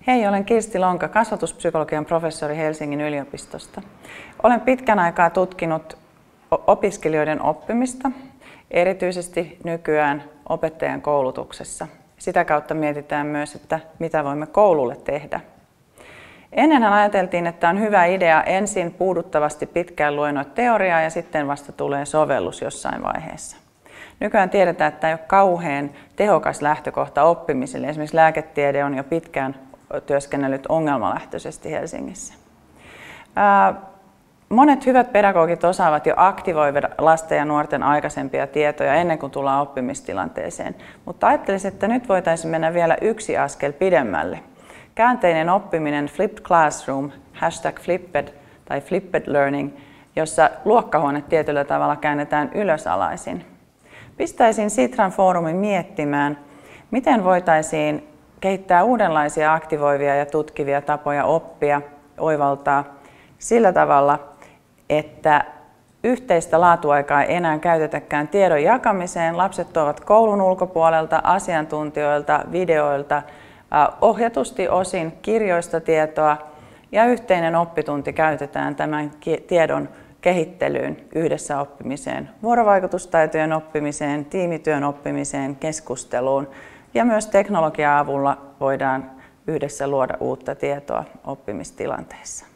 Hei, olen Kirsti Lonka, kasvatuspsykologian professori Helsingin yliopistosta. Olen pitkän aikaa tutkinut opiskelijoiden oppimista, erityisesti nykyään opettajan koulutuksessa. Sitä kautta mietitään myös, että mitä voimme koululle tehdä. Ennenhän ajateltiin, että on hyvä idea ensin puuduttavasti pitkään luennoida teoriaa ja sitten vasta tulee sovellus jossain vaiheessa. Nykyään tiedetään, että tämä ei ole kauhean tehokas lähtökohta oppimiselle. Esimerkiksi lääketiede on jo pitkään työskennellyt ongelmalähtöisesti Helsingissä. Monet hyvät pedagogit osaavat jo aktivoida lasten ja nuorten aikaisempia tietoja ennen kuin tullaan oppimistilanteeseen, mutta ajattelisin, että nyt voitaisiin mennä vielä yksi askel pidemmälle. Käänteinen oppiminen, flipped classroom, #flipped tai flipped learning, jossa luokkahuone tietyllä tavalla käännetään ylösalaisin. Pistäisin Sitran foorumin miettimään, miten voitaisiin kehittää uudenlaisia aktivoivia ja tutkivia tapoja oppia, oivaltaa sillä tavalla, että yhteistä laatuaikaa ei enää käytetäkään tiedon jakamiseen. Lapset tuovat koulun ulkopuolelta, asiantuntijoilta, videoilta, ohjatusti osin kirjoista tietoa ja yhteinen oppitunti käytetään tämän tiedon kehittelyyn, yhdessä oppimiseen, vuorovaikutustaitojen oppimiseen, tiimityön oppimiseen, keskusteluun ja myös teknologian avulla voidaan yhdessä luoda uutta tietoa oppimistilanteissa.